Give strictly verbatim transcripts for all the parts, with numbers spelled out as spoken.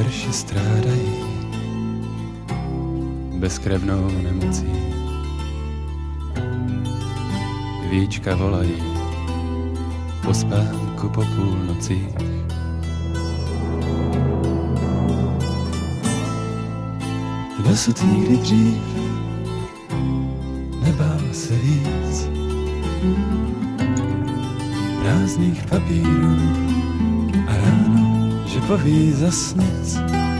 verši strádají bezkrevnou nemocí. Víčka volají po spánku po půlnocích. Dosud nikdy dřív nebál se víc prázdných papírů a ráno, že poví zas nic.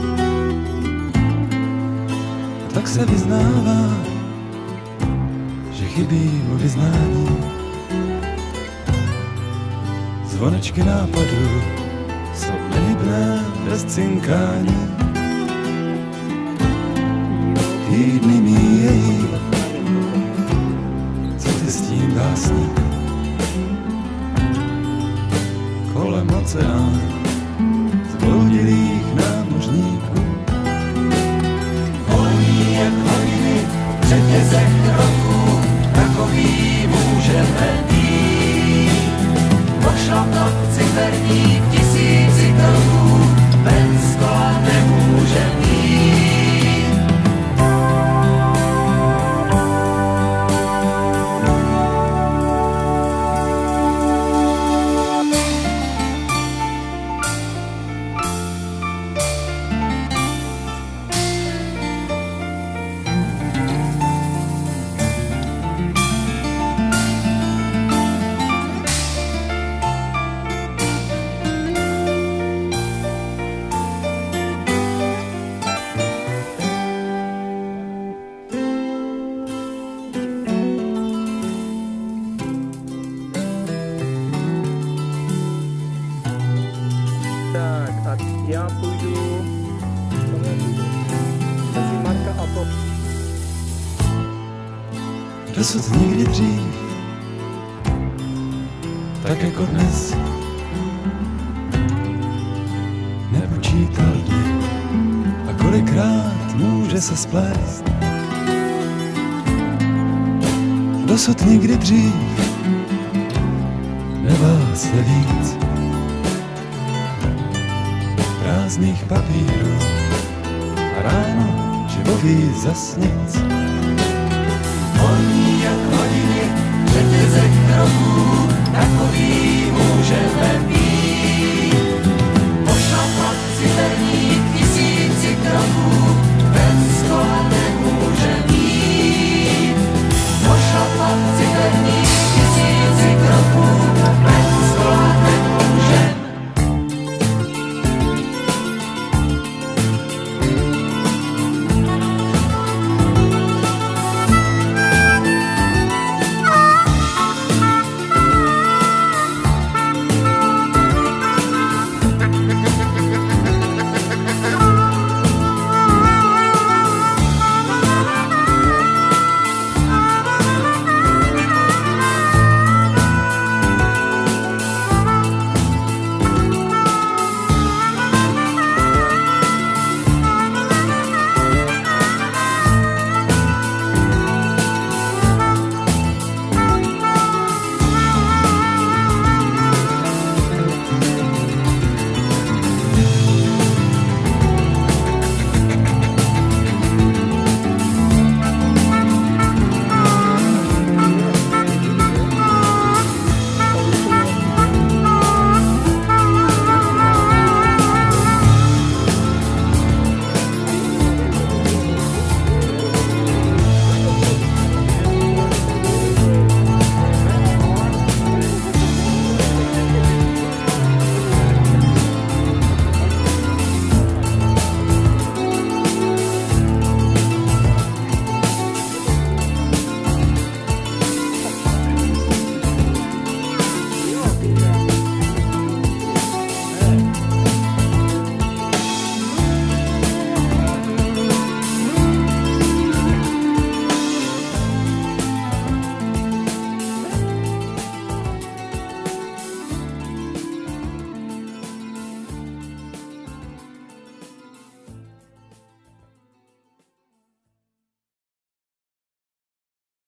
A tak se vyznává, že chybí mu vyznání. Zvonečky nápadů jsou nehybné bez cinkání. Týdny míjejí, co ty s tím básník? Kolem oceán zbloudilých námořníků. Voní jak hodiny v řetězech roků, takový můžeme být. Pošlapat ciferník tisíci kroků, bez kola nemůže být. Tak a já půjdu mezi Marka a Bob. Dosud nikdy dřív, tak jako dnes, nepočítal dny a kolikrát může se splést. Dosud nikdy dřív nebál se víc prázdných papírů a ráno, že poví zas nic. Voní jak hodiny v řetězech roků, takový můžeme být.